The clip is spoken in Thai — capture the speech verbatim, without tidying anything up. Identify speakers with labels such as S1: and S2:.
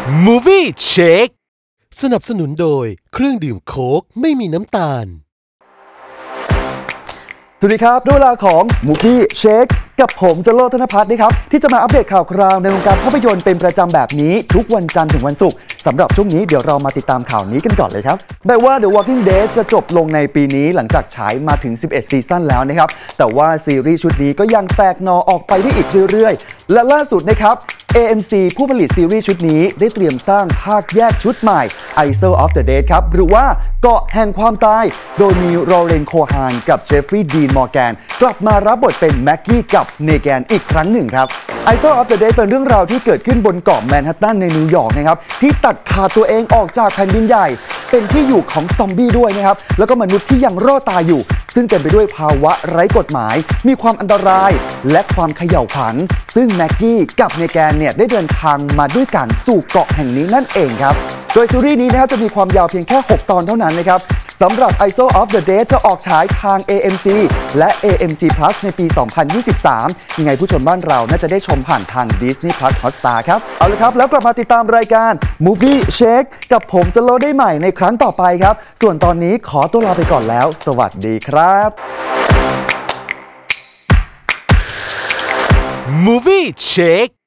S1: Movie Check สนับสนุนโดยเครื่องดื่มโค้กไม่มีน้ำตาล
S2: สวัสดีครับด้วยเวลาของ Movie Check กับผมจโรจน์ ธนภัทรนะครับที่จะมาอัปเดตข่าวคราวในวงการภาพยนตร์เป็นประจำแบบนี้ทุกวันจันทร์ถึงวันศุกร์สำหรับช่วงนี้เดี๋ยวเรามาติดตามข่าวนี้กันก่อนเลยครับแม้ว่า The Walking Dead จะจบลงในปีนี้หลังจากฉายมาถึงสิบเอ็ดซีซั่นแล้วนะครับแต่ว่าซีรีส์ชุดนี้ก็ยังแตกหน่อออกไปได้อีกเรื่อยๆและล่าสุดนะครับ เอ เอ็ม ซี ผู้ผลิตซีรีส์ชุดนี้ได้เตรียมสร้างภาคแยกชุดใหม่ Isle of the Dead ครับหรือว่าเกาะแห่งความตายโดยมีโรเลน โคฮานกับเจฟฟรีย์ ดีน มอร์แกนกลับมารับบทเป็นแม็กกี้กับเนแกนอีกครั้งหนึ่งครับ Isle of the Dead เป็นเรื่องราวที่เกิดขึ้นบนเกาะแมนฮัตตันในนิวยอร์กนะครับที่ตัดขาดตัวเองออกจากแผ่นดินใหญ่เป็นที่อยู่ของซอมบี้ด้วยนะครับแล้วก็มนุษย์ที่ยังรอดตายอยู่ซึ่งเต็มไปด้วยภาวะไร้กฎหมายมีความอันตรายและความเขย่าวขวัญซึ่งแม็กกี้กับเนแกนเนี่ยได้เดินทางมาด้วยกันสู่เกาะแห่งนี้นั่นเองครับโดยซีรีส์นี้นะครับจะมีความยาวเพียงแค่หกตอนเท่านั้นนะครับสำหรับ Isle of the Dead จะออกฉายทาง เอ เอ็ม ซี และ เอ เอ็ม ซี Plus ในปี สองพันยี่สิบสาม ยังไงผู้ชมบ้านเราน่าจะได้ชมผ่านทาง Disney Plus Hotstar ครับเอาละครับแล้วกลับมาติดตามรายการ Movie Check กับผมจโรจน์ได้ใหม่ในครั้งต่อไปครับส่วนตอนนี้ขอตัวลาไปก่อนแล้วสวัสดีครับ
S1: Movie Check